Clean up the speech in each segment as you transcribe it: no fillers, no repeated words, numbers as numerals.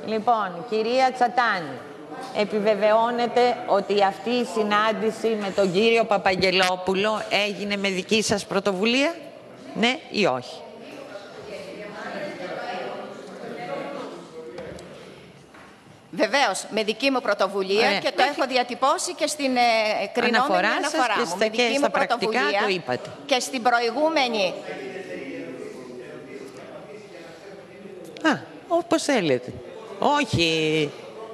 Λοιπόν, κυρία Τσατάνη, επιβεβαιώνετε ότι αυτή η συνάντηση με τον κύριο Παπαγγελόπουλο έγινε με δική σας πρωτοβουλία, ναι ή όχι? Βεβαίως, με δική μου πρωτοβουλία και το έχω διατυπώσει και στην κρινόμενη αναφορά μου. Με δική μου πρωτοβουλία το είπατε. Και στην προηγούμενη... Όπως θέλετε. Όχι.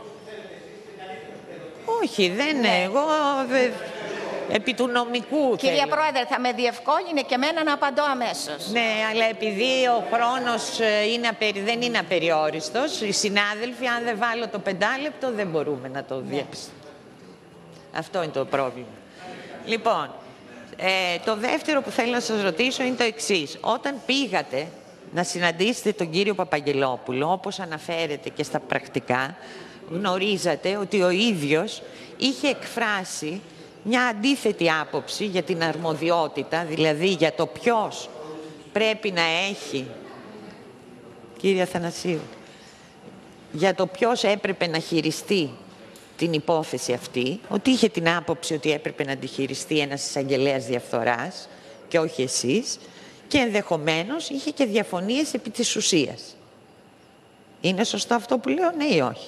Όχι, δεν είναι. Εγώ επί του νομικού Κυρία θέλω. Πρόεδρε, θα με διευκόλυνε και εμένα να απαντώ αμέσως. Ναι, αλλά επειδή ο χρόνος δεν είναι απεριόριστος, οι συνάδελφοι, αν δεν βάλω το 5 λεπτό, δεν μπορούμε να το διέψουμε. Αυτό είναι το πρόβλημα. Λοιπόν, το δεύτερο που θέλω να σας ρωτήσω είναι το εξής. Όταν πήγατε να συναντήσετε τον κύριο Παπαγγελόπουλο, όπως αναφέρεται και στα πρακτικά, γνωρίζατε ότι ο ίδιος είχε εκφράσει μια αντίθετη άποψη για την αρμοδιότητα, δηλαδή για το ποιος πρέπει να έχει, κύριε Αθανασίου, για το ποιος έπρεπε να χειριστεί την υπόθεση αυτή, ότι είχε την άποψη ότι έπρεπε να τη χειριστεί ένας εισαγγελέας διαφθοράς και όχι εσείς, και ενδεχομένως είχε και διαφωνίες επί της ουσίας. Είναι σωστό αυτό που λέω, ναι ή όχι?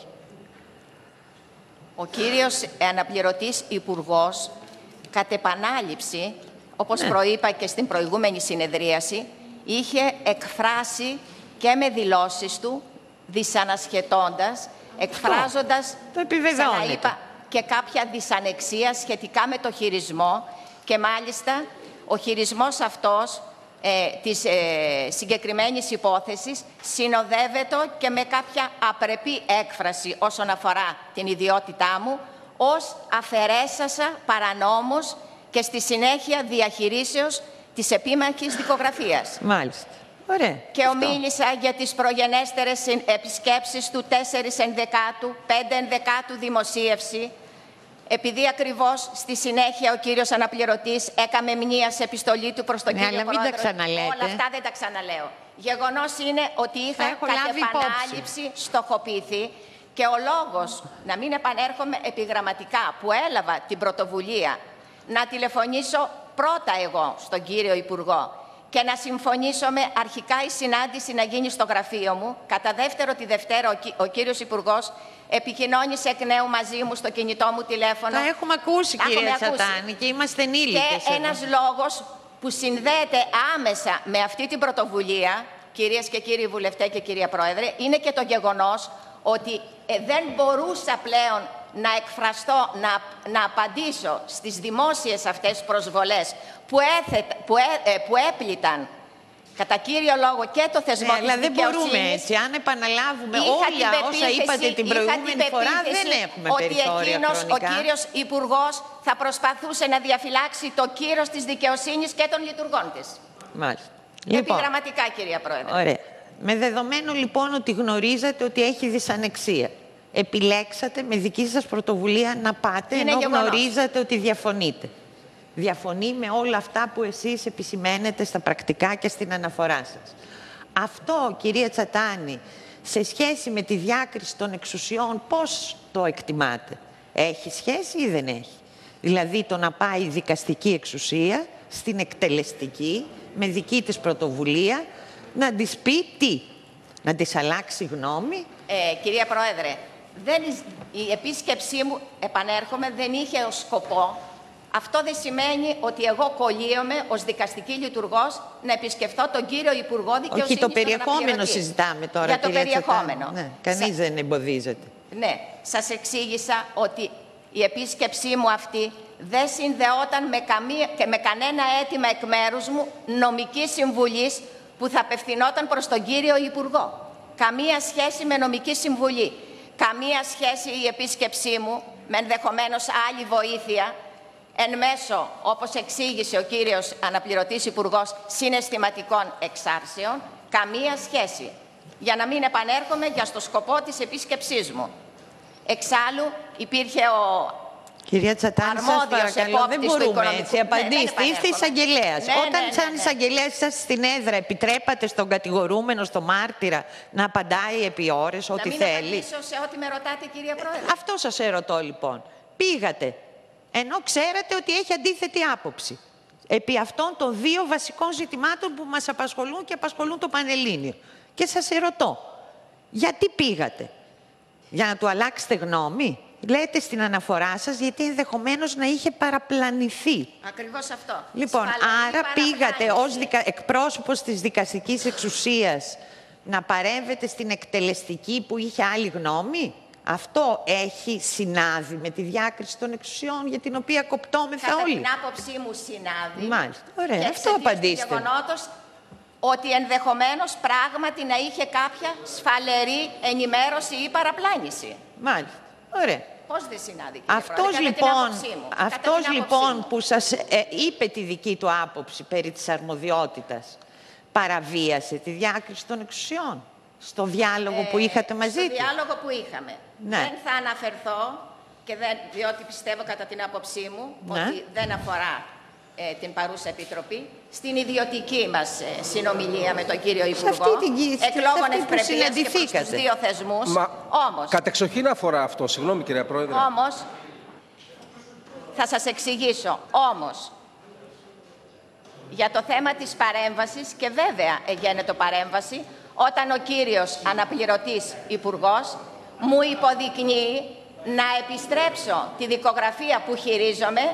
Ο κύριος αναπληρωτής υπουργός, κατ' επανάληψη, όπως προείπα και στην προηγούμενη συνεδρίαση, είχε εκφράσει και με δηλώσεις του, δυσανασχετώντας, εκφράζοντας, το επιβεβαιώνεται, και κάποια δυσανεξία σχετικά με το χειρισμό, και μάλιστα ο χειρισμός αυτός της συγκεκριμένης υπόθεσης συνοδεύεται και με κάποια απρεπή έκφραση όσον αφορά την ιδιότητά μου ως αφαιρέσασα παρανόμως και στη συνέχεια διαχειρίσεως της επίμαχης δικογραφίας. Μάλιστα. Ωραία. Και ομίλησα για τις προγενέστερες επισκέψεις του 4 ενδεκάτου, 5 ενδεκάτου δημοσίευση, επειδή ακριβώς στη συνέχεια ο κύριος αναπληρωτής έκαμε μνήα σε επιστολή του προς τον κύριο αλλά Πρόεδρο. Μην τα ξαναλέτε. Όλα αυτά δεν τα ξαναλέω. Γεγονός είναι ότι είχα κατ' επανάληψη στοχοποιηθεί και ο λόγος να μην επανέρχομαι επιγραμματικά που έλαβα την πρωτοβουλία να τηλεφωνήσω πρώτα εγώ στον κύριο Υπουργό και να συμφωνήσουμε αρχικά η συνάντηση να γίνει στο γραφείο μου. Κατά δεύτερο τη Δευτέρα ο κύριος Υπουργός επικοινώνησε εκ νέου μαζί μου στο κινητό μου τηλέφωνο. Τα έχουμε ακούσει, κυρία Τσατάνη, και είμαστε ενήλικες. Και ένας λόγος που συνδέεται άμεσα με αυτή την πρωτοβουλία, κυρίες και κύριοι βουλευτές και κυρία Πρόεδρε, είναι και το γεγονός ότι δεν μπορούσα πλέον να εκφραστώ, να απαντήσω στις δημόσιες αυτές προσβολές που έπληταν κατά κύριο λόγο και το θεσμό της αλλά δεν δικαιοσύνης. Μπορούμε έτσι. Αν επαναλάβουμε όλα όσα είπατε την προηγούμενη φορά, δεν έχουμε περιθώρια χρονικά. Ο κύριος Υπουργός θα προσπαθούσε να διαφυλάξει το κύρος της δικαιοσύνης και των λειτουργών της. Μάλιστα. Επιγραμματικά, κυρία Πρόεδρε. Ωραία. Με δεδομένο λοιπόν ότι γνωρίζατε ότι έχει δυσανεξία, επιλέξατε με δική σας πρωτοβουλία να πάτε, ενώ γνωρίζατε ότι διαφωνείτε. Διαφωνεί με όλα αυτά που εσείς επισημαίνετε στα πρακτικά και στην αναφορά σας. Αυτό, κυρία Τσατάνη, σε σχέση με τη διάκριση των εξουσιών, πώς το εκτιμάτε? Έχει σχέση ή δεν έχει? Δηλαδή το να πάει η δικαστική εξουσία στην εκτελεστική, με δική της πρωτοβουλία, να της πει τι? Να της αλλάξει γνώμη? Κυρία Πρόεδρε, η επίσκεψή μου, επανέρχομαι, δεν είχε ως σκοπό. Αυτό δεν σημαίνει ότι εγώ κολλείομαι ως δικαστική λειτουργός να επισκεφθώ τον κύριο Υπουργό Δικαιοσύνης. Όχι, το περιεχόμενο συζητάμε τώρα, για το περιεχόμενο. Ναι, κανείς δεν εμποδίζεται. Ναι, σας εξήγησα ότι η επίσκεψή μου αυτή δεν συνδεόταν με κανένα αίτημα εκ μέρους μου νομικής συμβουλής που θα απευθυνόταν προς τον κύριο Υπουργό. Καμία σχέση με νομική συμβουλή. Καμία σχέση η επίσκεψή μου με ενδεχομένως άλλη βοήθεια εν μέσω, όπως εξήγησε ο κύριος αναπληρωτής Υπουργός, συναισθηματικών εξάρσεων, καμία σχέση. Για να μην επανέρχομαι για στο σκοπό της επίσκεψής μου. Εξάλλου, υπήρχε Κυρία Τσατάνη, σας παρακαλώ, δεν μπορούμε έτσι. Απαντήστε, είστε εισαγγελέας. Όταν σαν εισαγγελέας σας στην έδρα επιτρέπατε στον κατηγορούμενο, στο μάρτυρα, να απαντάει επί ώρες ό,τι θέλει. Να μην απαντήσω σε ό,τι με ρωτάτε, κυρία Πρόεδρε. Αυτό σας ερωτώ λοιπόν. Πήγατε, ενώ ξέρατε ότι έχει αντίθετη άποψη επί αυτών των δύο βασικών ζητημάτων που μας απασχολούν και απασχολούν το Πανελλήνιο. Και σας ερωτώ, γιατί πήγατε? Για να του αλλάξετε γνώμη? Λέτε στην αναφορά σας γιατί ενδεχομένως να είχε παραπλανηθεί. Ακριβώς αυτό. Λοιπόν, άρα πήγατε ως εκπρόσωπος της δικαστικής εξουσίας να παρέμβετε στην εκτελεστική που είχε άλλη γνώμη? Αυτό έχει συνάδει με τη διάκριση των εξουσιών για την οποία κοπτόμεθα όλοι? Κατά την άποψή μου συνάδει. Μάλιστα. Ωραία. Και Αυτό απαντήστε. Και γεγονότος ότι ενδεχομένως πράγματι να είχε κάποια σφαλερή ενημέρωση ή παραπλάνηση. Μάλιστα. Ωραία. Πώς δεν συνάδει, αυτός λοιπόν που σας είπε τη δική του άποψη περί της αρμοδιότητας, παραβίασε τη διάκριση των εξουσιών στο διάλογο που είχατε μαζί του? Στο διάλογο που είχαμε. Ναι. Δεν θα αναφερθώ, διότι πιστεύω κατά την άποψή μου ότι δεν αφορά την παρούσα Επιτροπή, στην ιδιωτική μας συνομιλία με τον κύριο Υπουργό, εκλόγων ευπρεπείας και προς τους δύο θεσμούς. Όμως, κατεξοχήν αφορά αυτό, συγγνώμη κυρία Πρόεδρε. Όμως, θα σας εξηγήσω, όμως, για το θέμα της παρέμβασης, και βέβαια εγένετο παρέμβαση, όταν ο κύριος αναπληρωτής Υπουργός μου υποδεικνύει να επιστρέψω τη δικογραφία που χειρίζομαι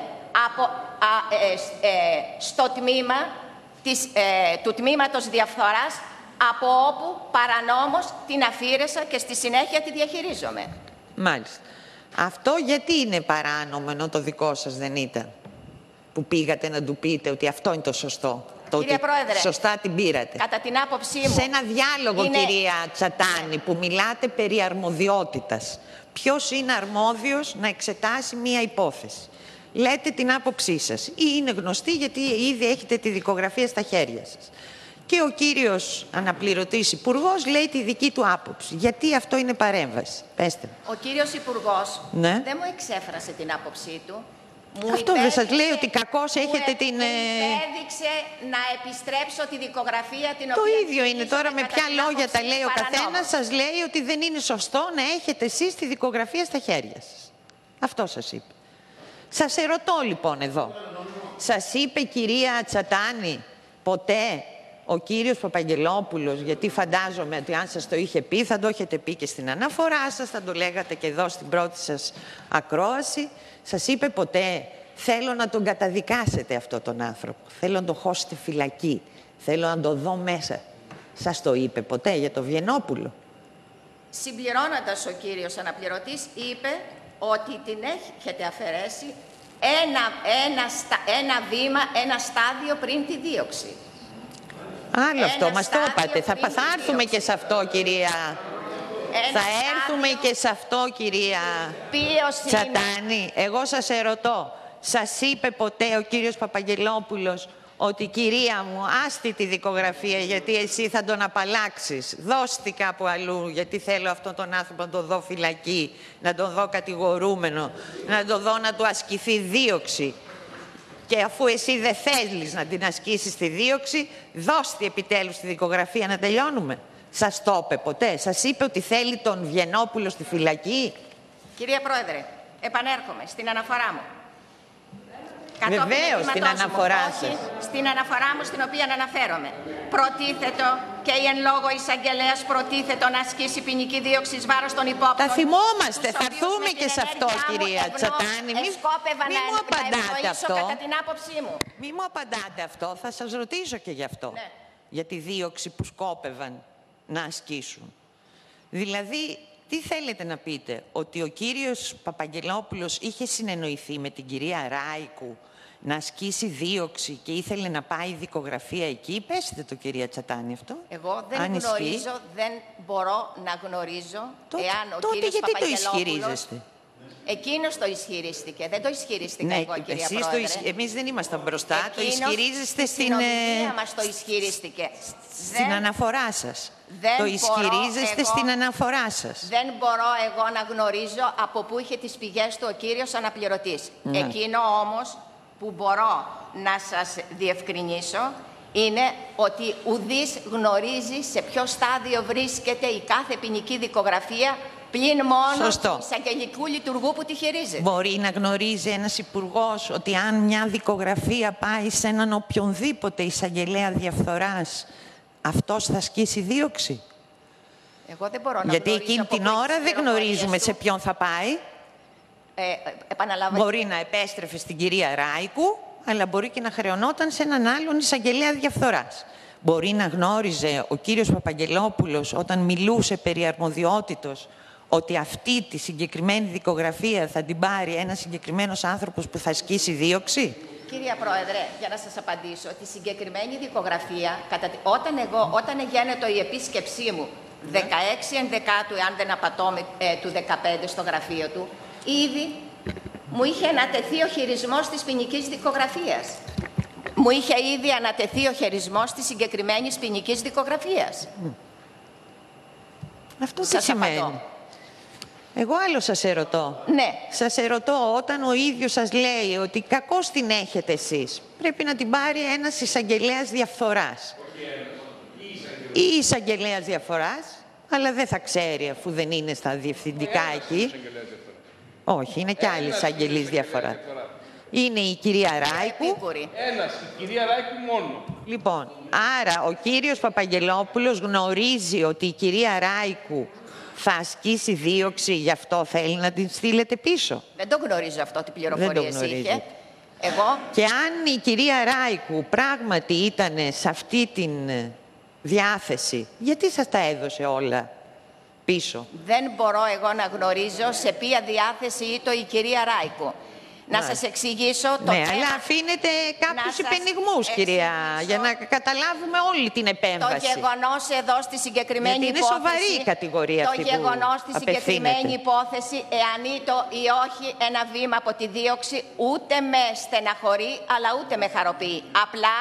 στο τμήμα του τμήματος διαφθοράς, από όπου παρανόμως την αφήρεσα και στη συνέχεια τη διαχειρίζομαι. Μάλιστα. Αυτό γιατί είναι παράνομο, ενώ το δικό σας δεν ήταν? Που πήγατε να του πείτε ότι αυτό είναι το σωστό? Κύριε Πρόεδρε, σωστά την πήρατε. Κατά την άποψή μου... Σε ένα διάλογο, κυρία Τσατάνη, που μιλάτε περί αρμοδιότητας. Ποιος είναι αρμόδιος να εξετάσει μία υπόθεση? Λέτε την άποψή σας. Ή είναι γνωστή γιατί ήδη έχετε τη δικογραφία στα χέρια σας. Και ο κύριος αναπληρωτής Υπουργός λέει τη δική του άποψη. Γιατί αυτό είναι παρέμβαση? Πέστε μου. Ο κύριος Υπουργός δεν μου εξέφρασε την άποψή του. Αυτό δεν σας λέει ότι κακώς έχετε την... Μου έδειξε να επιστρέψω τη δικογραφία την οποία... Το ίδιο είναι τώρα, με ποια λόγια τα λέει ο καθένας. Σας λέει ότι δεν είναι σωστό να έχετε εσείς τη δικογραφία στα χέρια σας. Αυτό σας είπε. Σας ερωτώ λοιπόν εδώ. Σας είπε, κυρία Τσατάνη, ποτέ ο κύριος Παπαγγελόπουλος, γιατί φαντάζομαι ότι αν σας το είχε πει θα το έχετε πει και στην αναφορά σας, θα το λέγατε και εδώ στην πρώτη σας ακρόαση, σας είπε ποτέ θέλω να τον καταδικάσετε αυτόν τον άνθρωπο, θέλω να τον χώσετε φυλακή, θέλω να τον δω μέσα? Σας το είπε ποτέ για το Βιενόπουλο? Συμπληρώνοντας, ο κύριος αναπληρωτής είπε ότι την έχετε αφαιρέσει ένα βήμα, ένα στάδιο πριν τη δίωξη. Άλλο αυτό, μας το είπατε. Θα έρθουμε και σε αυτό, κυρία. Θα έρθουμε και σε αυτό, κυρία Τσατάνη. Εγώ σας ερωτώ, σας είπε ποτέ ο κύριος Παπαγγελόπουλος ότι κυρία μου, άστη τη δικογραφία γιατί εσύ θα τον απαλλάξεις, δώστη κάπου αλλού γιατί θέλω αυτόν τον άνθρωπο να τον δω φυλακή, να τον δω κατηγορούμενο, να τον δω να του ασκηθεί δίωξη? Και αφού εσύ δεν θέλεις να την ασκήσεις τη δίωξη, δώστη επιτέλους τη δικογραφία να τελειώνουμε. Σας το είπε ποτέ? Σας είπε ότι θέλει τον Βιενόπουλο στη φυλακή? Κυρία Πρόεδρε, επανέρχομαι στην αναφορά μου. Βεβαίως, στην αναφορά σας. Στην αναφορά μου, στην οποία αναφέρομαι. Προτίθετο και η εν λόγω εισαγγελέας προτίθετο να ασκήσει ποινική δίωξη εις βάρος των υπόπτων. Τα θυμόμαστε, θα έρθουμε και σε αυτό, κυρία Τσατάνη. Μην μου απαντάτε αυτό. Κατά την άποψή μου. Μην μου απαντάτε αυτό, θα σας ρωτήσω και γι' αυτό. Ναι. Για τη δίωξη που σκόπευαν να ασκήσουν. Δηλαδή, τι θέλετε να πείτε? Ότι ο κύριος Παπαγγελόπουλος είχε συνεννοηθεί με την κυρία Ράικου να ασκήσει δίωξη και ήθελε να πάει δικογραφία εκεί? Πέστε το, κυρία Τσατάνη, αυτό. Εγώ δεν γνωρίζω, δεν μπορώ να γνωρίζω εάν ο τότε κύριος γιατί Παπαγγελόπουλος... το ισχυρίζεστε? Εκείνος το ισχυρίστηκε. Δεν το ισχυρίστηκα εγώ, κυρία Πρόεδρε. Εμείς δεν ήμασταν μπροστά. Το ισχυρίζεστε στην συνομιλία μας το ισχυρίστηκε. Στην αναφορά σας. Το ισχυρίζεστε στην αναφορά σας. Δεν μπορώ εγώ να γνωρίζω από πού είχε τις πηγές του ο κύριος αναπληρωτής. Εκείνο όμως που μπορώ να σας διευκρινίσω είναι ότι ουδής γνωρίζει σε ποιο στάδιο βρίσκεται η κάθε ποινική δικογραφία πλην μόνο του εισαγγελικού λειτουργού που τη χειρίζεται. Μπορεί να γνωρίζει ένας υπουργός ότι αν μια δικογραφία πάει σε έναν οποιονδήποτε εισαγγελέα διαφθοράς, αυτός θα ασκήσει δίωξη? Εγώ δεν μπορώ να Γιατί γνωρίζω εκείνη την ώρα δεν γνωρίζουμε σε ποιον θα πάει. Μπορεί να επέστρεφε στην κυρία Ράικου, αλλά μπορεί και να χρεωνόταν σε έναν άλλον εισαγγελέα διαφθοράς. Μπορεί να γνώριζε ο κύριος Παπαγγελόπουλος όταν μιλούσε περί αρμοδιότητος ότι αυτή τη συγκεκριμένη δικογραφία θα την πάρει ένας συγκεκριμένος άνθρωπος που θα ασκήσει δίωξη. Κυρία Πρόεδρε, για να σας απαντήσω, τη συγκεκριμένη δικογραφία, όταν γίνεται η επίσκεψή μου 16 Ενδεκάτου, αν δεν απατώ, του 15 στο γραφείο του, ήδη μου είχε ανατεθεί ο χειρισμός της ποινικής δικογραφίας. Μου είχε ήδη ανατεθεί ο χειρισμός της συγκεκριμένης ποινικής δικογραφίας. Αυτό τι σημαίνει? Εγώ άλλο σας ερωτώ. Ναι. Σας ερωτώ, όταν ο ίδιος σας λέει ότι κακώς την έχετε εσείς, πρέπει να την πάρει ένας εισαγγελέας διαφθοράς. Ή εισαγγελέας διαφθοράς, αλλά δεν θα ξέρει αφού δεν είναι στα διευθυντικά εκεί. Όχι, είναι κι άλλοι εισαγγελείς διαφθοράς. Είναι η κυρία Ράικου. Ένας, η κυρία Ράικου μόνο. Λοιπόν, άρα ο κύριος Παπαγγελόπουλος γνωρίζει ότι η κυρία Ράικου θα ασκήσει δίωξη, γι' αυτό θέλει να την στείλετε πίσω. Δεν το γνωρίζω αυτό, τι πληροφορίες είχε. Εγώ... Και αν η κυρία Ράικου πράγματι ήταν σε αυτή την διάθεση, γιατί σας τα έδωσε όλα πίσω? Δεν μπορώ εγώ να γνωρίζω σε ποια διάθεση ήταν η κυρία Ράικου. Να σας εξηγήσω το ναι, αλλά αφήνετε κάποιους υπενιγμούς, κυρία, για να καταλάβουμε όλη την επέμβαση. Το γεγονός εδώ στη συγκεκριμένη είναι υπόθεση... σοβαρή η κατηγορία αυτή που Το γεγονός στη συγκεκριμένη υπόθεση, εάν ήταν ή όχι ένα βήμα από τη δίωξη, ούτε με στεναχωρεί, αλλά ούτε με χαροποιεί. Απλά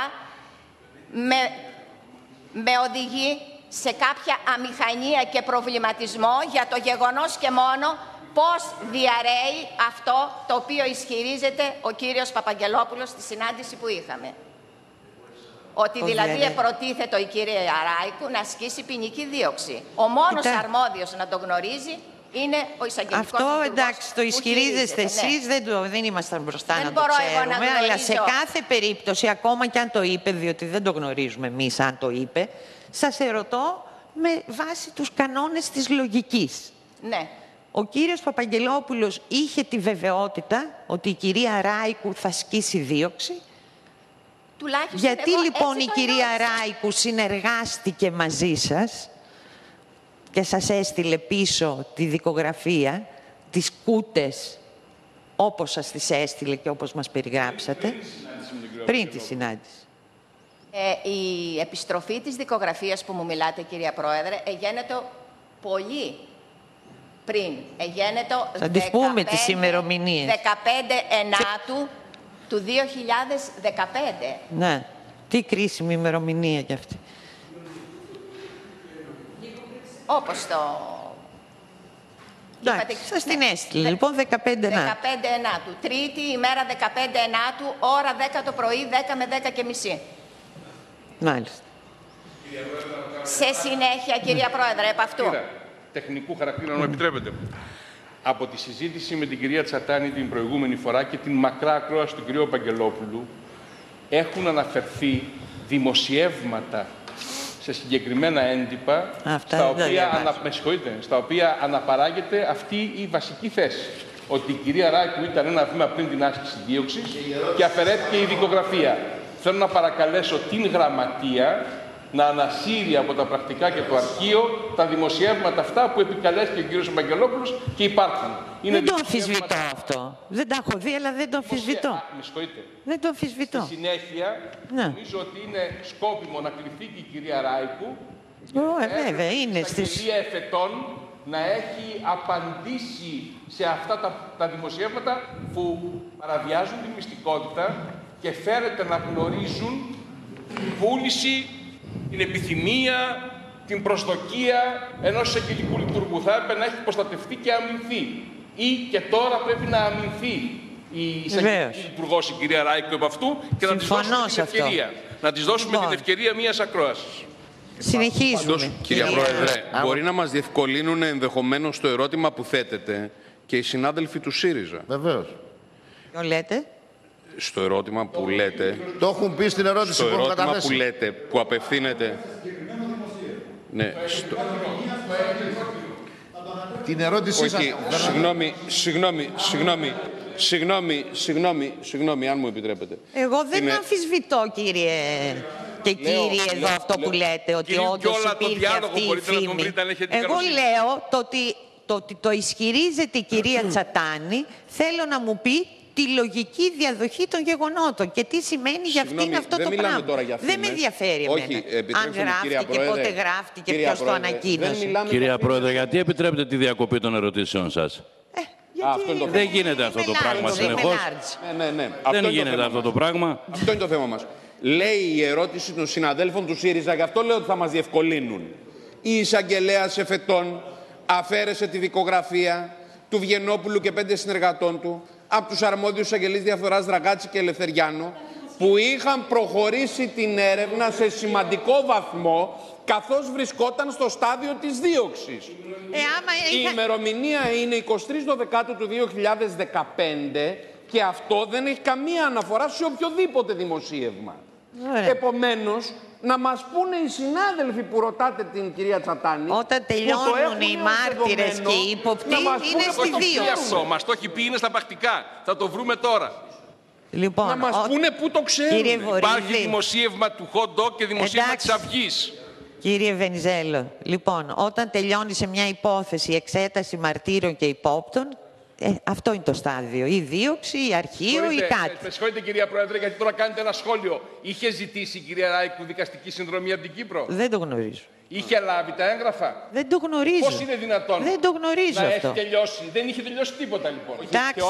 με οδηγεί σε κάποια αμηχανία και προβληματισμό για το γεγονός και μόνο πώς διαρρέει αυτό το οποίο ισχυρίζεται ο κύριος Παπαγγελόπουλος στη συνάντηση που είχαμε. Ότι δηλαδή προτίθεται η κυρία Ράικου να ασκήσει ποινική δίωξη. Ο μόνος αρμόδιος να το γνωρίζει είναι ο εισαγγελικός λειτουργός. Αυτό εντάξει, το ισχυρίζεστε εσείς, δεν ήμασταν μπροστά να το ξέρουμε, αλλά σε κάθε περίπτωση, ακόμα και αν το είπε, διότι δεν το γνωρίζουμε εμείς αν το είπε, σας ερωτώ με βάση τους κανόνες της λογικής. Ναι. Ο κύριος Παπαγγελόπουλος είχε τη βεβαιότητα ότι η κυρία Ράικου θα ασκήσει δίωξη. Τουλάχιστον γιατί λοιπόν η κυρία Ράικου συνεργάστηκε μαζί σας και σας έστειλε πίσω τη δικογραφία, τις κούτες, όπως σας τις έστειλε και όπως μας περιγράψατε, πριν τη συνάντηση? Η επιστροφή της δικογραφίας που μου μιλάτε, κυρία Πρόεδρε, εγένετο πολύ πριν. Εγένετο θα τις πούμε τις ημερομηνίες. 15 Ενάτου του 2015. Ναι. Τι κρίσιμη ημερομηνία κι αυτή. Όπως το... Εντάξει, σας την έστειλε. Λοιπόν, 15 Ενάτου. 15 Ενάτου. Τρίτη ημέρα 15 Ενάτου, ώρα 10 το πρωί, 10 με 10 και μισή. Μάλιστα. Σε συνέχεια, κυρία Πρόεδρε, επ' αυτού. Τεχνικού χαρακτήρα, αν μου επιτρέπετε. Από τη συζήτηση με την κυρία Τσατάνη την προηγούμενη φορά και την μακρά ακρόαση του κυρίου Παγγελόπουλου, έχουν αναφερθεί δημοσιεύματα σε συγκεκριμένα έντυπα, στα οποία αναπαράγεται αυτή η βασική θέση. Ότι η κυρία Ράικου ήταν ένα βήμα πριν την άσκηση δίωξης και αφαιρέθηκε η δικογραφία. Θέλω να παρακαλέσω την Γραμματεία να ανασύρει από τα πρακτικά και το αρχείο τα δημοσιεύματα αυτά που επικαλέστηκε ο κύριος Παγγελόπουλος και υπάρχουν. Δεν το αμφισβητώ αυτό. Δεν τα έχω δει, αλλά δεν το αμφισβητώ. Με συγχωρείτε. Δεν το αμφισβητώ. Στη συνέχεια, νομίζω ότι είναι σκόπιμο να κληθεί και η κυρία Ράικου. Βέβαια, είναι στην εισαγγελία εφετών να έχει απαντήσει σε αυτά τα δημοσιεύματα που παραβιάζουν τη μυστικότητα και φέρεται να γνωρίζουν την βούληση, την επιθυμία, την προσδοκία ενός εισαγγελικού λειτουργού. Θα έπρεπε να έχει προστατευτεί και αμυνθεί. Ή και τώρα πρέπει να αμυνθεί η εισαγγελική λειτουργός, η κυρία Ράικο, από αυτού και να της δώσουμε την ευκαιρία. Να της δώσουμε την ευκαιρία μιας ακρόασης. Συνεχίζουμε. Πάντως, κυρία Πρόεδρε, μπορεί να μας διευκολύνουν ενδεχομένως το ερώτημα που θέτεται και οι συνάδελφοι του ΣΥΡΙΖΑ. Βεβαίως. Ποιο λέτε? Στο ερώτημα που λέτε. Το έχουν πει στην ερώτηση Στο που έχουν ερώτημα καταθέσει. που λέτε, που απευθύνεται. Ναι, Την ερώτησή σας. όχι, συγγνώμη, αν μου επιτρέπετε. Εγώ δεν αμφισβητώ, κύριε και κύριοι, εδώ αυτό που λέτε, ότι όντως υπήρχε αυτή η φήμη. Εγώ λέω ότι το ισχυρίζεται η κυρία Τσατάνη, θέλω να μου πει τη λογική διαδοχή των γεγονότων και τι σημαίνει για αυτήν αυτό το πράγμα. Δεν με ενδιαφέρει εμένα. Αν γράφτηκε, πότε γράφτηκε, ποιος το ανακοίνωσε. Κυρία Πρόεδρε, γιατί επιτρέπετε τη διακοπή των ερωτήσεων σας? Δεν γίνεται αυτό το πράγμα συνεχώς. Δεν γίνεται αυτό το πράγμα. Αυτό είναι το θέμα μας. Λέει η ερώτηση των συναδέλφων του ΣΥΡΙΖΑ, γι' αυτό λέω ότι θα μας διευκολύνουν. Η εισαγγελέας εφετών αφαίρεσε τη δικογραφία του Βγενόπουλου και 5 συνεργατών του από τους αρμόδιους εισαγγελείς διαφθοράς Δραγάτση και Ελευθεριάνο, που είχαν προχωρήσει την έρευνα σε σημαντικό βαθμό καθώς βρισκόταν στο στάδιο της δίωξης. Η ημερομηνία είναι 23 του 2015 και αυτό δεν έχει καμία αναφορά σε οποιοδήποτε δημοσίευμα. Επομένως, να μας πούνε οι συνάδελφοι που ρωτάτε την κυρία Τσατάνη, όταν τελειώνουν οι μάρτυρες και οι ύποπτοι, είναι στη δίωξη. Μας το έχει πει, είναι στα πρακτικά. Θα το βρούμε τώρα. Λοιπόν, να μας πούνε πού το ξέρουν. Υπάρχει δημοσίευμα του Hot Dog και δημοσίευμα της Αυγής. Κύριε Βενιζέλο, λοιπόν, όταν τελειώνει σε μια υπόθεση εξέταση μαρτύρων και υπόπτων, αυτό είναι το στάδιο. Η δίωξη, η αρχείο ή κάτι. Με συγχωρείτε, κυρία Πρόεδρε, γιατί τώρα κάνετε ένα σχόλιο. Είχε ζητήσει η κυρία Ράικου δικαστική συνδρομή από την Κύπρο? Δεν το γνωρίζω. Είχε λάβει τα έγγραφα? Δεν το γνωρίζω. Πώς είναι δυνατόν δεν το γνωρίζω να αυτό. έχει τελειώσει? Δεν είχε τελειώσει τίποτα, λοιπόν. Και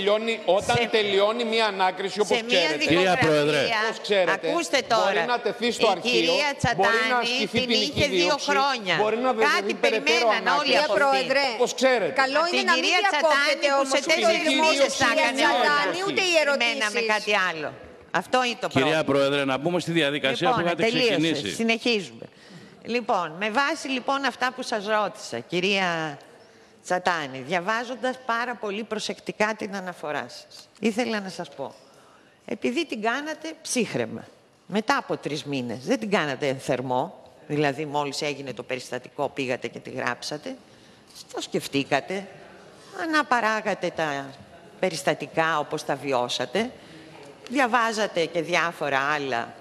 όταν τελειώνει μια ανάκριση, όπως ξέρετε. Κυρία Πρόεδρε, ακούστε τώρα. Μπορεί να τεθεί στο αρχείο, η κυρία Τσατάνη την είχε 2 χρόνια. Κάτι περιμέναν όλοι από Πρόεδρε, όπως ξέρετε. καλό είναι να μην διακόπτεται όμως σε 4 μήνες τα έκανε Τσατάνη, ούτε οι ερωτήσεις. με κάτι άλλο. Αυτό είναι το πρόβλημα. κυρία Πρόεδρε, να μπούμε στη διαδικασία που είχατε ξεκινήσει. Συνεχίζουμε. Λοιπόν, με βάση λοιπόν αυτά που σας ρώτησα, κυρία Τσατάνη, διαβάζοντας πάρα πολύ προσεκτικά την αναφορά σας, ήθελα να σας πω, επειδή την κάνατε ψύχραιμα, μετά από 3 μήνες, δεν την κάνατε θερμό, δηλαδή μόλις έγινε το περιστατικό πήγατε και τη γράψατε, το σκεφτήκατε, αναπαράγατε τα περιστατικά όπως τα βιώσατε, διαβάζατε και διάφορα άλλα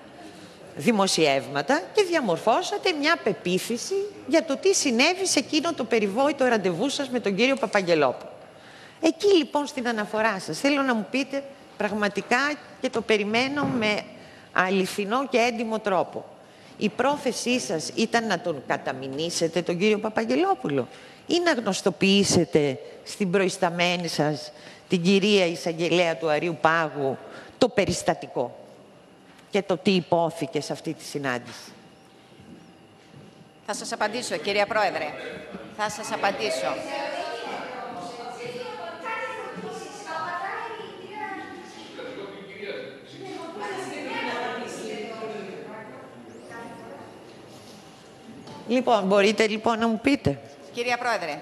δημοσιεύματα και διαμορφώσατε μια πεποίθηση για το τι συνέβη σε εκείνο το περιβόητο ραντεβού σας με τον κύριο Παπαγγελόπουλο. Εκεί λοιπόν στην αναφορά σας θέλω να μου πείτε πραγματικά, και το περιμένω με αληθινό και έντιμο τρόπο, η πρόθεσή σας ήταν να τον καταμηνύσετε τον κύριο Παπαγγελόπουλο ή να γνωστοποιήσετε στην προϊσταμένη σας την κυρία εισαγγελέα του Αρείου Πάγου το περιστατικό και το τι υπόθηκε σε αυτή τη συνάντηση? Θα σας απαντήσω, κυρία Πρόεδρε. Θα σας απαντήσω. Λοιπόν, μπορείτε λοιπόν να μου πείτε. Κυρία Πρόεδρε,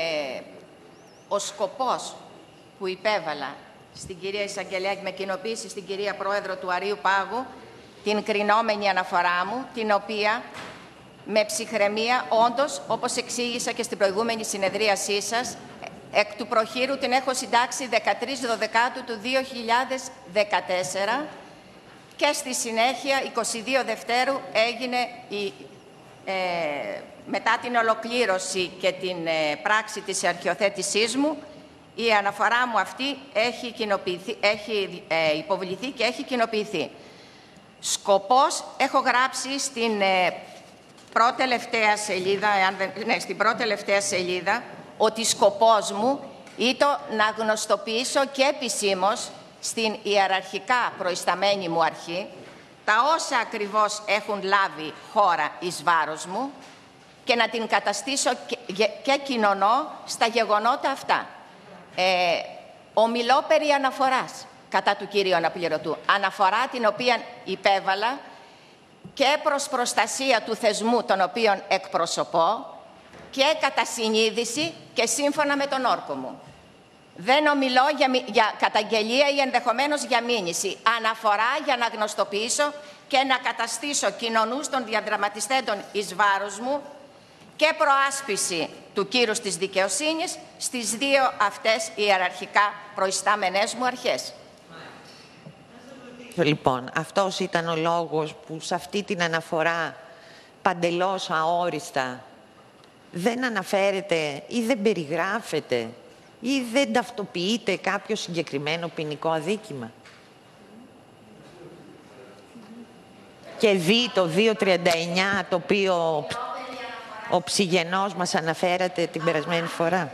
ο σκοπός που υπέβαλα στην κυρία Εισαγγελέα και με κοινοποίηση στην κυρία Πρόεδρο του Αρείου Πάγου την κρινόμενη αναφορά μου, την οποία με ψυχραιμία, όντως, όπως εξήγησα και στην προηγούμενη συνεδρίασή σας, εκ του προχείρου την έχω συντάξει 13 Δεκάτου του 2014 και στη συνέχεια 22 Δευτέρου έγινε μετά την ολοκλήρωση και την πράξη της αρχιοθέτησής μου, η αναφορά μου αυτή έχει υποβληθεί και έχει κοινοποιηθεί. Σκοπός, έχω γράψει στην στην πρώτη τελευταία σελίδα ότι σκοπός μου ήταν να γνωστοποιήσω και επισήμως στην ιεραρχικά προϊσταμένη μου αρχή τα όσα ακριβώς έχουν λάβει χώρα εις βάρος μου και να την καταστήσω και κοινωνώ στα γεγονότα αυτά. Ομιλώ περί αναφοράς κατά του κυρίου αναπληρωτού. Αναφορά την οποία υπέβαλα και προς προστασία του θεσμού τον οποίον εκπροσωπώ και κατά συνείδηση και σύμφωνα με τον όρκο μου. Δεν ομιλώ για καταγγελία ή ενδεχομένως για μήνυση. Αναφορά για να γνωστοποιήσω και να καταστήσω κοινωνούς των διαδραματιστέντων εις βάρος μου και προάσπιση του κύρους της δικαιοσύνης στις δύο αυτές ιεραρχικά προϊστάμενες μου αρχές. Λοιπόν, αυτός ήταν ο λόγος που σε αυτή την αναφορά παντελώς αόριστα δεν αναφέρεται ή δεν περιγράφεται ή δεν ταυτοποιείται κάποιο συγκεκριμένο ποινικό αδίκημα. Και δει το 239, το οποίο ο Ψυγενός μας αναφέρατε την περασμένη φορά.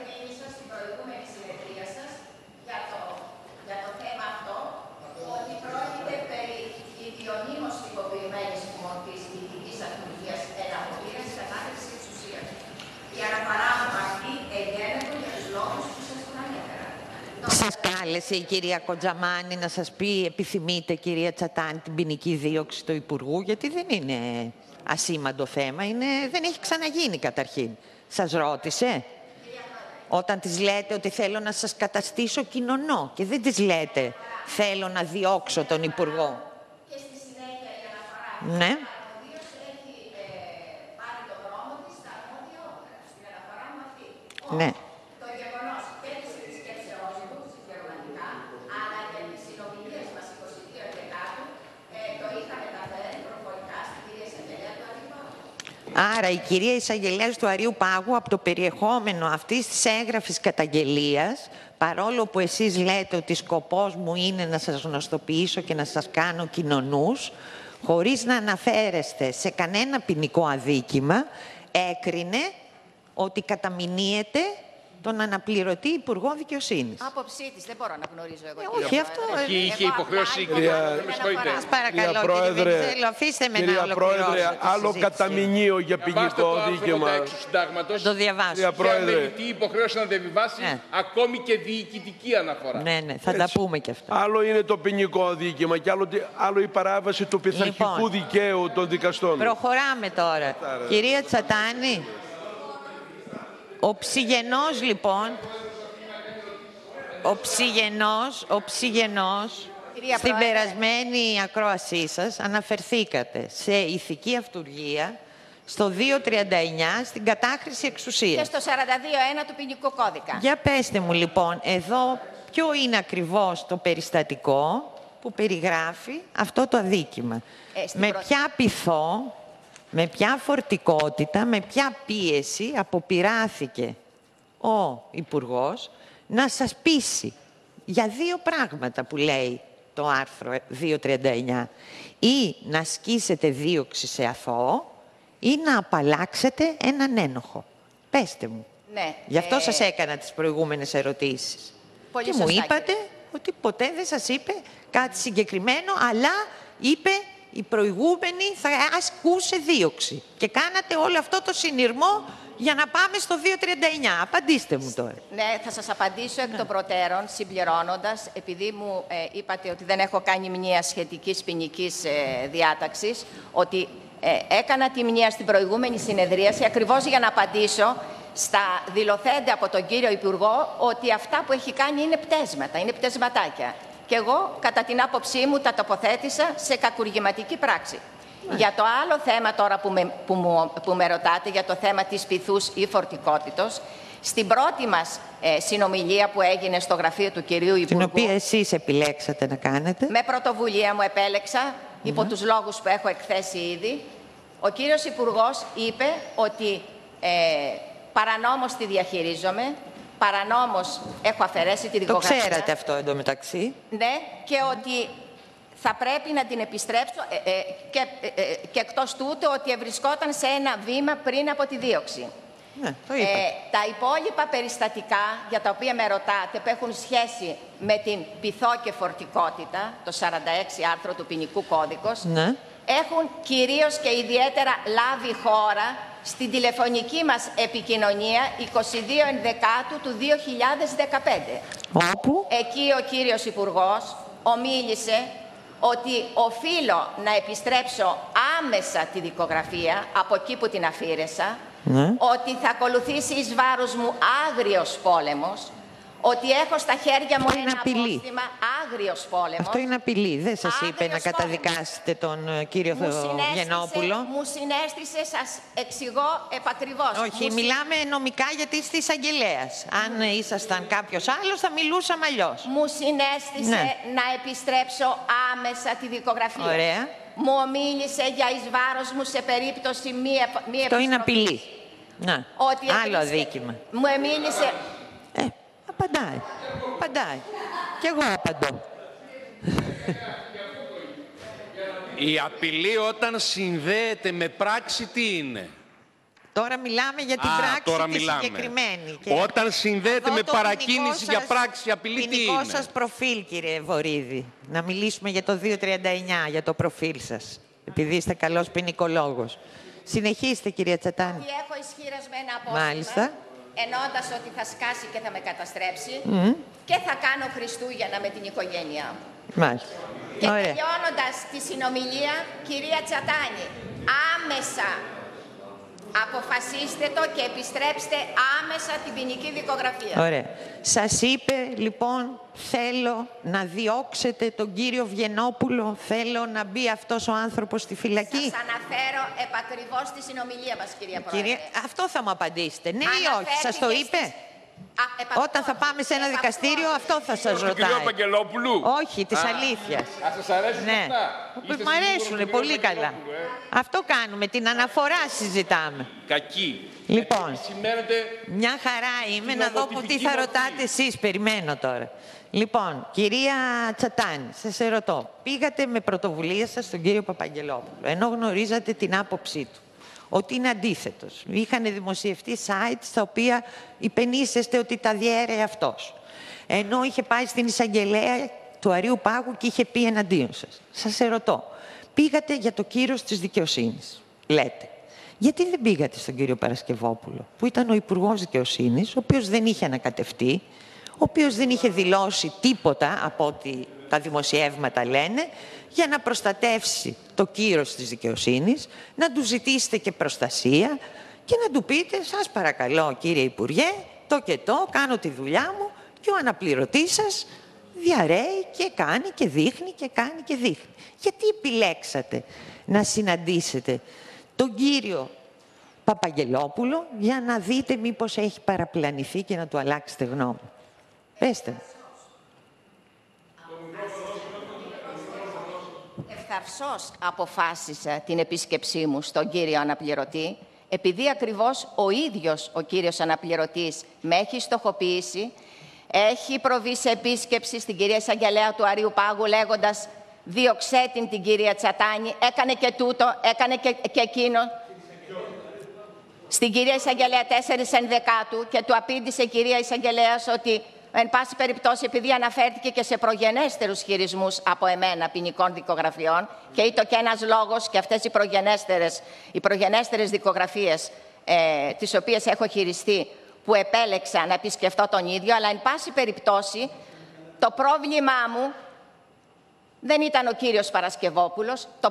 Σας κάλεσε η κυρία Κοντζαμάνη να σας πει, επιθυμείτε κυρία Τσατάνη την ποινική δίωξη του Υπουργού, γιατί δεν είναι ασήμαντο θέμα, δεν έχει ξαναγίνει καταρχήν. Σας ρώτησε όταν της λέτε ότι θέλω να σας καταστήσω κοινωνό και δεν της λέτε θέλω να διώξω τον Υπουργό. Και στη συνέχεια η αναφορά. Ναι. Έχει πάρει το δρόμο της στα αρμόδια όργανα, στην αναφορά μου αυτή. Ναι. Το γεγονός και της επισκέψεώς του γερμανικά, αλλά και τις συνομιλίες μας 22 και κάτω, το είχα μεταφέρει προφορικά στην κυρία Εισαγγελέα του Αρείου Πάγου. Άρα η κυρία Εισαγγελέα του Αρείου Πάγου από το περιεχόμενο αυτής της έγγραφης καταγγελίας, παρόλο που εσείς λέτε ότι σκοπός μου είναι να σας γνωστοποιήσω και να σας κάνω κοινωνούς, χωρίς να αναφέρεστε σε κανένα ποινικό αδίκημα, έκρινε ότι καταμεινίεται τον αναπληρωτή Υπουργό Δικαιοσύνης. Άποψή της, δεν μπορώ να γνωρίζω εγώ. Όχι αυτό. Είχε υποχρέωση η Σας παρακαλώ, κύριε Βενιζέλο, αφήστε με να ολοκληρώσω. Άλλο καταμεινίο για ποινικό δίκαιο. Το διαβάσω. Για μελητή υποχρέωση να διαβιβάσει ακόμη και διοικητική αναφορά. Ναι, θα τα πούμε και αυτά. Άλλο είναι το ποινικό δίκαιο και άλλο η παράβαση του πειθαρχικού δικαίου των δικαστών. Προχωράμε τώρα. Κυρία Τσατάνη. Ο Ψυγενός, λοιπόν, ο Ψυγενός, στην περασμένη ακρόασή σας αναφερθήκατε σε ηθική αυτουργία, στο 239, στην κατάχρηση εξουσίας. Και στο 42.1 του ποινικού κώδικα. Για πέστε μου, λοιπόν, εδώ ποιο είναι ακριβώς το περιστατικό που περιγράφει αυτό το αδίκημα. Με ποια πειθό, με ποια φορτικότητα, με ποια πίεση αποπειράθηκε ο Υπουργός να σας πείσει για δύο πράγματα που λέει το άρθρο 239. Ή να ασκήσετε δίωξη σε αθώο ή να απαλλάξετε έναν ένοχο. Πέστε μου. Ναι, Γι' αυτό σας έκανα τις προηγούμενες ερωτήσεις. Πολύ και σωστά, μου είπατε ότι ποτέ δεν σας είπε κάτι συγκεκριμένο, αλλά είπε η προηγούμενη θα ασκούσε δίωξη. Και κάνατε όλο αυτό το συνειρμό για να πάμε στο 239. Απαντήστε μου τώρα. Ναι, θα σας απαντήσω εκ των προτέρων, συμπληρώνοντας, επειδή μου είπατε ότι δεν έχω κάνει μνήα σχετικής ποινικής διάταξης, ότι έκανα τη μνήα στην προηγούμενη συνεδρίαση ακριβώς για να απαντήσω στα δηλωθέντα από τον κύριο Υπουργό ότι αυτά που έχει κάνει είναι πτέσματα, είναι πτεσματάκια. Και εγώ, κατά την άποψή μου, τα τοποθέτησα σε κακουργηματική πράξη. Για το άλλο θέμα τώρα που με ρωτάτε, για το θέμα της πειθούς ή φορτικότητος, στην πρώτη μας συνομιλία που έγινε στο γραφείο του κυρίου Υπουργού... Την οποία εσείς επιλέξατε να κάνετε. Με πρωτοβουλία μου επέλεξα, υπό τους λόγους που έχω εκθέσει ήδη. Ο κύριος Υπουργός είπε ότι παρανόμως τη διαχειρίζομαι, παρανόμως έχω αφαιρέσει τη δικογραφία. Το ξέρατε αυτό εντωμεταξύ. Ναι, και ότι θα πρέπει να την επιστρέψω και εκτός τούτου ότι ευρισκόταν σε ένα βήμα πριν από τη δίωξη. Ναι, τα υπόλοιπα περιστατικά για τα οποία με ρωτάτε που έχουν σχέση με την πειθό και φορτικότητα, το 46 άρθρο του Ποινικού Κώδικος, ναι, έχουν κυρίως και ιδιαίτερα λάβει χώρα στην τηλεφωνική μας επικοινωνία 22 Ενδεκάτου του 2015. Όπου? Εκεί ο κύριος Υπουργός ομίλησε ότι οφείλω να επιστρέψω άμεσα τη δικογραφία από εκεί που την αφήρεσα, ναι, ότι θα ακολουθήσει εις βάρος μου άγριος πόλεμος, ότι έχω στα χέρια μου ένα απόστημα άγριος πόλεμος. Αυτό είναι απειλή. Δεν σας είπε να καταδικάσετε τον κύριο Γενόπουλο? Μου συνέστησε, σας εξηγώ επακριβώς. Όχι, μιλάμε νομικά γιατί είστε εισαγγελέας. Αν ήσασταν κάποιος άλλος θα μιλούσαμε αλλιώς. Μου συνέστησε να επιστρέψω άμεσα τη δικογραφία. Ωραία. Μου ομίλησε για εις βάρος μου σε περίπτωση μη επιστροφής. Αυτό είναι απειλή. Να, ότι άλλο αδίκημα. Μου εμίλησε... Απαντάει. Απαντάει. Κι εγώ απαντώ. Η απειλή όταν συνδέεται με πράξη τι είναι? Τώρα μιλάμε για την πράξη τη συγκεκριμένη. Και όταν συνδέεται με παρακίνηση για πράξη, απειλή τι είναι? Ποινικό σας προφίλ, κύριε Βορίδη. Να μιλήσουμε για το 239, για το προφίλ σας. Επειδή είστε καλός ποινικολόγος. Συνεχίστε, κυρία Τσατάνη. Ότι έχω ισχυρασμένα απόστημα. Μάλιστα. Ενώντας ότι θα σκάσει και θα με καταστρέψει και θα κάνω Χριστούγεννα με την οικογένειά μου. Μάλιστα. Και τελειώνοντας τη συνομιλία, κυρία Τσατάνη, άμεσα αποφασίστε το και επιστρέψτε άμεσα την ποινική δικογραφία. Ωραία. Σας είπε, λοιπόν, θέλω να διώξετε τον κύριο Βιενόπουλο, θέλω να μπει αυτός ο άνθρωπος στη φυλακή? Σας αναφέρω επακριβώς τη συνομιλία μας, κυρία Πρόεδρε. Αυτό θα μου απαντήσετε, ναι ή όχι? Σας το είπε? Όταν θα πάμε σε ένα δικαστήριο, αυτό θα σας ρωτάει. Του κυρίου Παγγελόπουλου. Όχι, της αλήθειας. Σας αρέσουν αυτά? Μ' αρέσουν πολύ καλά. Αυτό κάνουμε, την αναφορά συζητάμε. Κακή. Λοιπόν, μια χαρά είμαι να δω τι θα ρωτάτε εσείς. Περιμένω τώρα. Λοιπόν, κυρία Τσατάνη, σας ερωτώ. Πήγατε με πρωτοβουλία σας στον κύριο Παπαγγελόπουλο, ενώ γνωρίζατε την άποψή του ότι είναι αντίθετος. Είχαν δημοσιευτεί sites στα οποία υπενήσεστε ότι τα διέρεε αυτός. Ενώ είχε πάει στην εισαγγελέα του Αρείου Πάγου και είχε πει εναντίον σας. Σας ερωτώ, πήγατε για το κύρος της δικαιοσύνης, λέτε. Γιατί δεν πήγατε στον κύριο Παρασκευόπουλο, που ήταν ο Υπουργός Δικαιοσύνης, ο οποίος δεν είχε ανακατευτεί, ο οποίος δεν είχε δηλώσει τίποτα από ό,τι τα δημοσιεύματα λένε, για να προστατεύσει το κύρος της δικαιοσύνης, να του ζητήσετε και προστασία και να του πείτε, σας παρακαλώ κύριε Υπουργέ, το και το, κάνω τη δουλειά μου και ο αναπληρωτής σας διαρρέει και κάνει και δείχνει και κάνει και δείχνει. Γιατί επιλέξατε να συναντήσετε τον κύριο Παπαγγελόπουλο για να δείτε μήπως έχει παραπλανηθεί και να του αλλάξετε γνώμη? Πέστε μου. Ευθαρσώς αποφάσισα την επίσκεψή μου στον κύριο αναπληρωτή, επειδή ακριβώς ο ίδιος ο κύριος αναπληρωτής με έχει στοχοποιήσει, έχει προβεί σε επίσκεψη στην κυρία εισαγγελέα του Αρείου Πάγου λέγοντας «Διωξέ την κυρία Τσατάνη», έκανε και τούτο, έκανε και εκείνο. Στην κυρία εισαγγελέα 4 Ενδεκάτου και του απήντησε η κυρία εισαγγελέας ότι εν πάση περιπτώσει, επειδή αναφέρθηκε και σε προγενέστερους χειρισμούς από εμένα ποινικών δικογραφιών και ήταν και ένας λόγος και αυτές οι προγενέστερες δικογραφίες τις οποίες έχω χειριστεί που επέλεξα να επισκεφτώ τον ίδιο, αλλά εν πάση περιπτώσει το πρόβλημά μου δεν ήταν ο κύριος Παρασκευόπουλος, το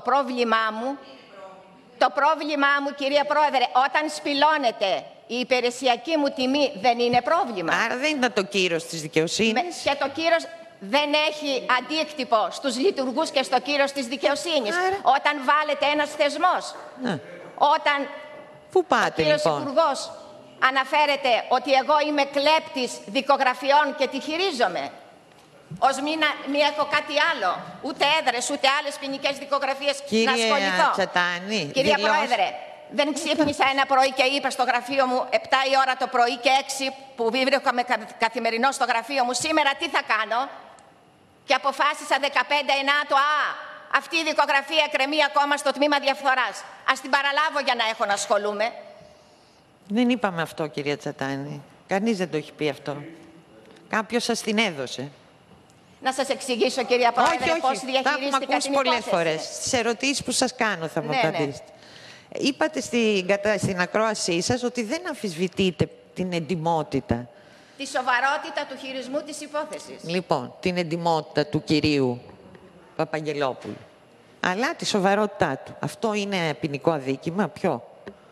πρόβλημά μου, κυρία Πρόεδρε, όταν σπηλώνεται η υπηρεσιακή μου τιμή δεν είναι πρόβλημα. Άρα δεν ήταν το κύρος της δικαιοσύνης. Και το κύρος δεν έχει αντίκτυπο στους λειτουργούς και στο κύρος της δικαιοσύνης. Άρα... Όταν βάλετε ένας θεσμός. Όταν πού πάτε, ο κύριος Υπουργός αναφέρεται ότι εγώ είμαι κλέπτης δικογραφιών και τη χειρίζομαι. Ως μη έχω κάτι άλλο. Ούτε έδρες, ούτε άλλες ποινικές δικογραφίες να ασχοληθώ. Τσατάνη, κυρία Πρόεδρε, δεν ξύπνησα ένα πρωί και είπα στο γραφείο μου 7 η ώρα το πρωί και 6 που βρίσκομαι καθημερινό στο γραφείο μου, σήμερα τι θα κάνω? Και αποφάσισα 15 Ενάτου, αυτή η δικογραφία κρεμεί ακόμα στο τμήμα διαφθοράς. Ας την παραλάβω για να έχω να ασχολούμαι. Δεν είπαμε αυτό, κυρία Τσατάνη. Κανείς δεν το έχει πει αυτό. Κάποιος σας την έδωσε. Να σας εξηγήσω, κυρία Πρόεδρε, πώς διαχειρίστηκα την υπόθεση. Τα έχουμε ακούσει πολλές φορές. Στις ερωτήσεις που σας κάνω θα μου απαντήσετε. Είπατε στην ακρόασή σας ότι δεν αμφισβητείτε την εντιμότητα. Τη σοβαρότητα του χειρισμού της υπόθεσης. Λοιπόν, την εντιμότητα του κυρίου Παπαγγελόπουλου. Αλλά τη σοβαρότητά του. Αυτό είναι ποινικό αδίκημα. Ποιο?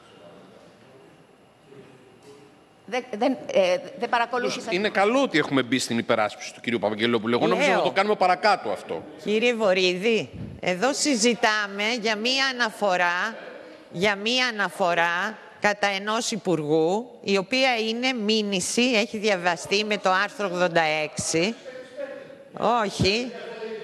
Δεν παρακολούθησα. Είναι καλό ότι έχουμε μπει στην υπεράσπιση του κυρίου Παπαγγελόπουλου. Εγώ νομίζω να το κάνουμε παρακάτω αυτό. Κύριε Βορίδη, εδώ συζητάμε για μία αναφορά κατά ενός υπουργού, η οποία είναι μήνυση, έχει διαβαστεί με το άρθρο 86. Όχι.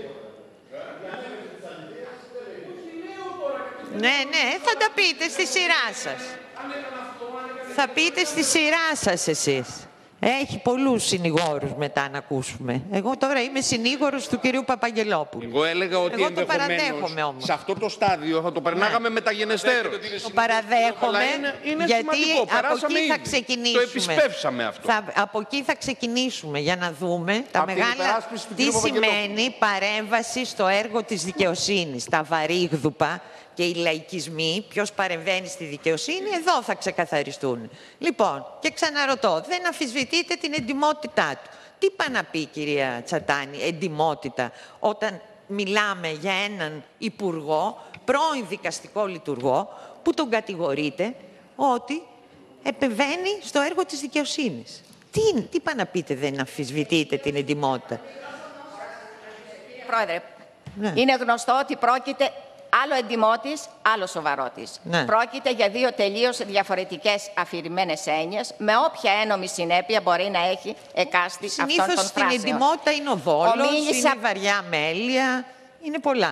Ναι, θα τα πείτε στη σειρά σας. Θα πείτε στη σειρά σας εσείς. Έχει πολλούς συνηγόρους μετά να ακούσουμε. Εγώ τώρα είμαι συνήγορος του κυρίου Παπαγγελόπουλου. Εγώ έλεγα ότι ενδεχομένως σε αυτό το στάδιο θα το περνάγαμε μεταγενεστέρως. Το παραδέχομαι, γιατί από εκεί θα ξεκινήσουμε. Το επισπεύσαμε αυτό. Από εκεί θα ξεκινήσουμε για να δούμε τα μεγάλα τι σημαίνει παρέμβαση στο έργο της δικαιοσύνης. Τα βαρύγδουπα και οι λαϊκισμοί, ποιος παρεμβαίνει στη δικαιοσύνη, εδώ θα ξεκαθαριστούν. Λοιπόν, και ξαναρωτώ, δεν αμφισβητείτε την εντιμότητά του. Τι πάει να πει, κυρία Τσατάνη, εντιμότητα, όταν μιλάμε για έναν υπουργό, πρώην δικαστικό λειτουργό, που τον κατηγορείτε ότι επεμβαίνει στο έργο της δικαιοσύνης. Τι πάει να πείτε, δεν αμφισβητείτε την εντιμότητα? Πρόεδρε, είναι γνωστό ότι πρόκειται άλλο εντιμότης, άλλο σοβαρότης. Πρόκειται για δύο τελείως διαφορετικές αφηρημένες έννοιες, με όποια ένομη συνέπεια μπορεί να έχει εκάστη αυτών των φράσεων. Συνήθως στην εντιμότητα είναι ο δόλος, είναι η βαριά μέλεια, είναι πολλά.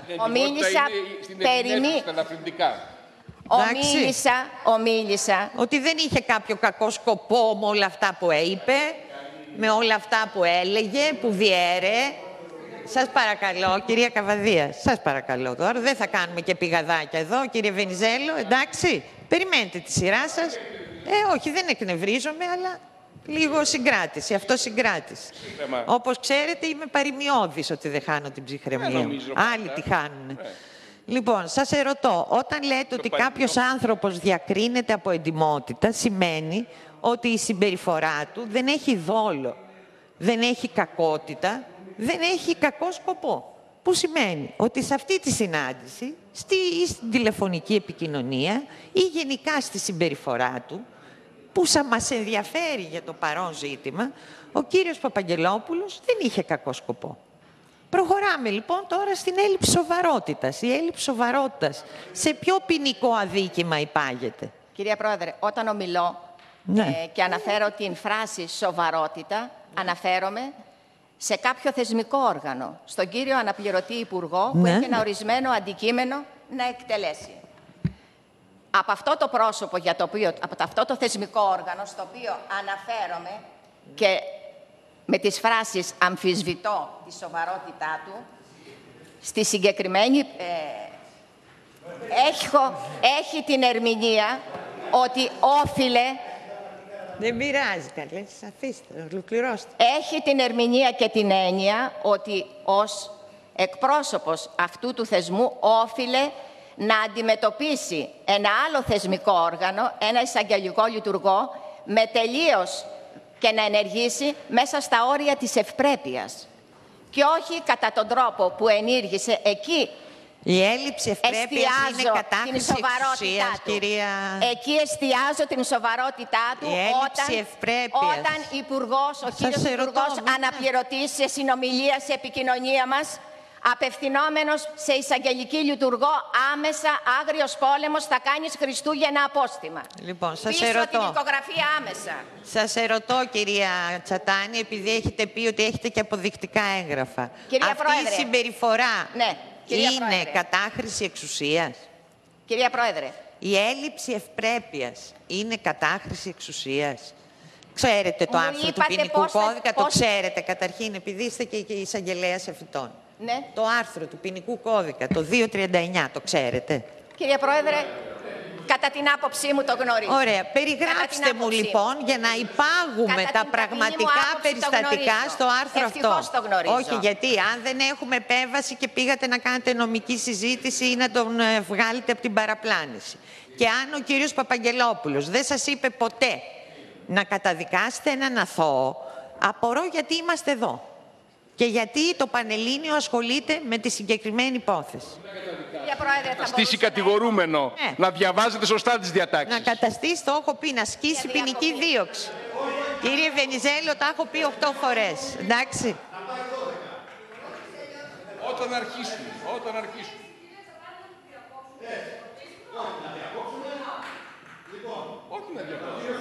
Ομίλησα ότι δεν είχε κάποιο κακό σκοπό με όλα αυτά που είπε, με όλα αυτά που έλεγε, που διέρεε. Σας παρακαλώ, κυρία Καβαδία, σας παρακαλώ τώρα, δεν θα κάνουμε και πηγαδάκια εδώ, κύριε Βενιζέλο, εντάξει, περιμένετε τη σειρά σας. Όχι, δεν εκνευρίζομαι, αλλά λίγο συγκράτηση, αυτοσυγκράτηση. Όπως ξέρετε, είμαι παροιμιώδης ότι δεν χάνω την ψυχραιμία μου. Άλλοι τη χάνουν. Λοιπόν, σας ερωτώ, όταν λέτε ότι κάποιος άνθρωπος διακρίνεται από εντιμότητα, σημαίνει ότι η συμπεριφορά του δεν έχει δόλο, δεν έχει κακότητα, δεν έχει κακό σκοπό. Που σημαίνει ότι σε αυτή τη συνάντηση, στην τηλεφωνική επικοινωνία ή γενικά στη συμπεριφορά του, που μας ενδιαφέρει για το παρόν ζήτημα, ο κύριος Παπαγγελόπουλος δεν είχε κακό σκοπό. Προχωράμε λοιπόν τώρα στην έλλειψη σοβαρότητας. Η έλλειψη σοβαρότητας σε ποιο ποινικό αδίκημα υπάγεται? Κυρία Πρόεδρε, όταν ομιλώ και αναφέρω την φράση σοβαρότητα, αναφέρομαι σε κάποιο θεσμικό όργανο, στον κύριο αναπληρωτή υπουργό που έχει ένα ορισμένο αντικείμενο να εκτελέσει. Από αυτό το πρόσωπο, από αυτό το θεσμικό όργανο, στο οποίο αναφέρομαι και με τις φράσεις αμφισβητώ τη σοβαρότητά του, στη συγκεκριμένη έχει την ερμηνεία ότι όφιλε. Δεν πειράζει, καλές, αφήστε, ολοκληρώστε. Έχει την ερμηνεία και την έννοια ότι ως εκπρόσωπος αυτού του θεσμού όφιλε να αντιμετωπίσει ένα άλλο θεσμικό όργανο, ένα εισαγγελικό λειτουργό, με τελείως και να ενεργήσει μέσα στα όρια της ευπρέπειας. Και όχι κατά τον τρόπο που ενήργησε εκεί. Η έλλειψη ευπρέπειας είναι κατάχρηση εξουσίας, κυρία. Εκεί εστιάζω την σοβαρότητά του όταν ο κύριος Υπουργός αναπληρωτής σε συνομιλία, σε επικοινωνία μας, απευθυνόμενος σε εισαγγελική λειτουργό, άμεσα άγριος πόλεμος, θα κάνεις Χριστούγεννα απόστημα. Λοιπόν, σας πίσω ερωτώ. την δικογραφία άμεσα. Σας ερωτώ, κυρία Τσατάνη, επειδή έχετε πει ότι έχετε και αποδεικτικά έγγραφα. Κυρία Αυτή Πρόεδρε, η συμπεριφορά είναι Πρόεδρε, κατάχρηση εξουσίας? Κυρία Πρόεδρε. Η έλλειψη ευπρέπειας είναι κατάχρηση εξουσίας? Ξέρετε το άρθρο του ποινικού κώδικα, το ξέρετε καταρχήν, επειδή είστε και εισαγγελέας εφητών. Ναι. Το άρθρο του ποινικού κώδικα, το 239, το ξέρετε. Κύριε Πρόεδρε, κατά την άποψή μου το γνωρίζω. Ωραία. Περιγράψτε μου λοιπόν για να υπάγουμε τα πραγματικά περιστατικά στο άρθρο αυτό. Το γνωρίζω. Όχι, γιατί αν δεν έχουμε επέμβαση και πήγατε να κάνετε νομική συζήτηση ή να τον βγάλετε από την παραπλάνηση. Και αν ο κύριος Παπαγγελόπουλος δεν σας είπε ποτέ να καταδικάσετε έναν αθώο, απορώ γιατί είμαστε εδώ. Και γιατί το Πανελλήνιο ασχολείται με τη συγκεκριμένη υπόθεση. Να στήσει κατηγορούμενο, να διαβάζετε σωστά τις διατάξεις. Να καταστήσει, το έχω πει, να ασκήσει ποινική δίωξη. Κύριε Βενιζέλο, τα έχω πει 8 φορές. Εντάξει. Όταν αρχίσουν. Όχι να διακόψουμε.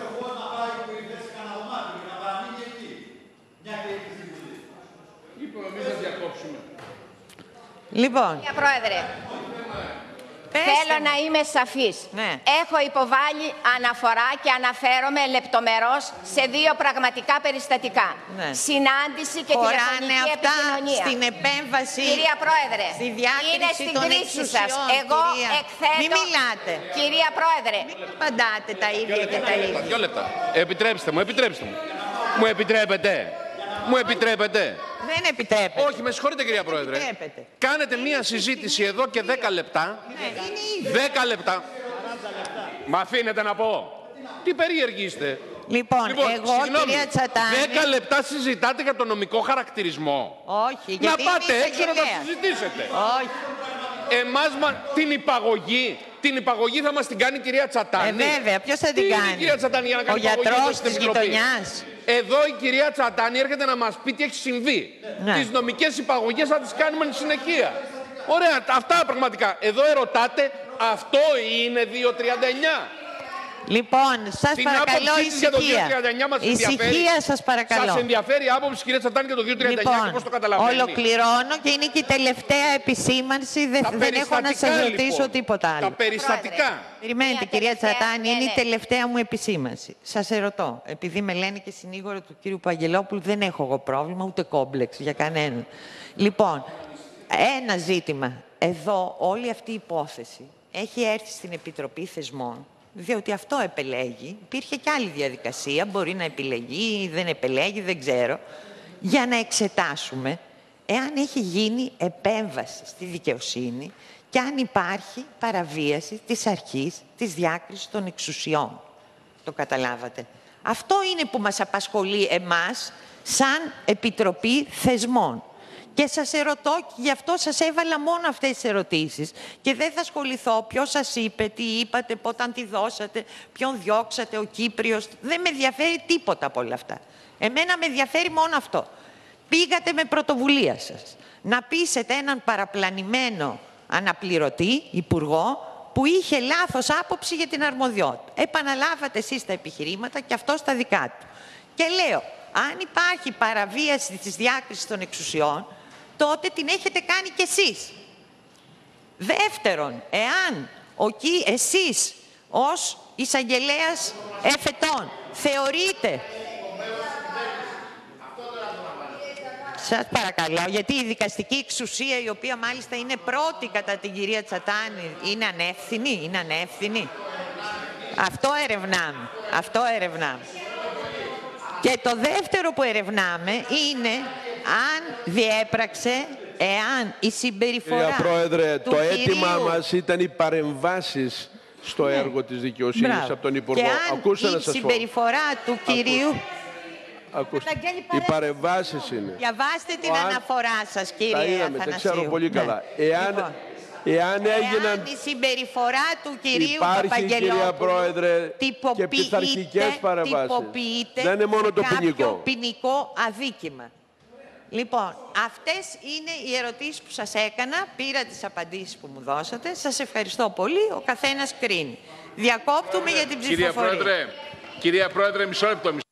Είπαμε εμείς να διακόψουμε. Λοιπόν. Κύριε Πρόεδρε, θέλω να είμαι σαφής. Ναι. Έχω υποβάλει αναφορά και αναφέρομαι λεπτομερώς σε 2 πραγματικά περιστατικά. Ναι. Συνάντηση και τηλεφωνική επικοινωνία. Στην επέμβαση. Κυρία Πρόεδρε, είναι στην κρίση σας. Εγώ εκθέτω... Μην μιλάτε. Κυρία Πρόεδρε. Μην απαντάτε τα ίδια και τα ίδια. 2 λεπτά. Επιτρέψτε μου. Μου επιτρέπετε. Δεν επιτρέπεται. Όχι, με συγχωρείτε κυρία Πρόεδρε. Κάνετε μία συζήτηση εδώ και 10 λεπτά. Ναι, είναι 10 λεπτά. Μ' αφήνετε να πω. Τι περίεργοι είστε. Λοιπόν, εγώ, κυρία Τσατάνη... 10 λεπτά συζητάτε για το νομικό χαρακτηρισμό. Όχι, γιατί να πάτε έξω να τα συζητήσετε. Όχι. Εμάς την υπαγωγή θα μας την κάνει η κυρία Τσατάνη. Βέβαια, ποιος θα την κάνει. Η κυρία Τσατάνη για να κάνει ο γιατρός της γειτονιάς. Εδώ η κυρία Τσατάνη έρχεται να μας πει τι έχει συμβεί. Ναι. Τις νομικές υπαγωγές θα τις κάνουμε συνεχεία. Ωραία, αυτά πραγματικά. Εδώ ερωτάτε, αυτό είναι 239. Λοιπόν, σας παρακαλώ ησυχία. Ησυχία σας παρακαλώ. Σας ενδιαφέρει η άποψη κυρία Τσατάνη για το 239 λοιπόν, και πώς το καταλαβαίνει. Ολοκληρώνω και είναι και η τελευταία επισήμανση. Δεν έχω να σας ρωτήσω τίποτα άλλο. Τα περιστατικά. Περιμένετε κυρία Τσατάνη, είναι η τελευταία μου επισήμανση. Σας ερωτώ, επειδή με λένε και συνήγορο του κύριου Παγγελόπουλου, δεν έχω εγώ πρόβλημα, ούτε κόμπλεξ για κανέναν. Λοιπόν, ένα ζήτημα. Εδώ όλη αυτή η υπόθεση έχει έρθει στην Επιτροπή Θεσμών, διότι αυτό επελέγει. Υπήρχε και άλλη διαδικασία, μπορεί να επιλεγεί ή δεν επελέγει, δεν ξέρω, για να εξετάσουμε εάν έχει γίνει επέμβαση στη δικαιοσύνη και αν υπάρχει παραβίαση της αρχής της διάκρισης των εξουσιών. Το καταλάβατε. Αυτό είναι που μας απασχολεί εμάς σαν Επιτροπή Θεσμών. Και σας ερωτώ, και γι' αυτό σας έβαλα μόνο αυτές τις ερωτήσεις. Και δεν θα ασχοληθώ ποιος σας είπε, τι είπατε, πότε τη δώσατε, ποιον διώξατε, ο Κύπριος. Δεν με ενδιαφέρει τίποτα από όλα αυτά. Εμένα με ενδιαφέρει μόνο αυτό. Πήγατε με πρωτοβουλία σας να πείσετε έναν παραπλανημένο αναπληρωτή, υπουργό, που είχε λάθος άποψη για την αρμοδιότητα. Επαναλάβατε εσείς τα επιχειρήματα και αυτό στα δικά του. Και λέω, αν υπάρχει παραβίαση της διάκρισης των εξουσιών, τότε την έχετε κάνει κι εσείς. Δεύτερον, εάν εσείς ως εισαγγελέας εφετών θεωρείτε... Σας παρακαλώ, γιατί η δικαστική εξουσία, η οποία μάλιστα είναι πρώτη κατά την κυρία Τσατάνη, είναι ανεύθυνη. Αυτό ερευνάμε. Και το δεύτερο που ερευνάμε είναι αν διέπραξε, εάν η συμπεριφορά Κυρία Πρόεδρε, του το κυρίου... αίτημά μας ήταν οι παρεμβάσεις στο έργο της δικαιοσύνης από τον Υπουργό. Και αν η συμπεριφορά του κυρίου... Οι παρεμβάσεις είναι. Διαβάστε την αναφορά σας, κύριε Αθανασίου. Τα ξέρω πολύ καλά. Εάν η συμπεριφορά του κυρίου Παπαγγελόπουλου τυποποιείται δεν είναι μόνο το κάποιο ποινικό αδίκημα. Λοιπόν, αυτές είναι οι ερωτήσεις που σας έκανα. Πήρα τις απαντήσεις που μου δώσατε. Σας ευχαριστώ πολύ. Ο καθένας κρίνει. Διακόπτουμε για την ψηφοφορία. Κυρία Πρόεδρε, μισό λεπτό.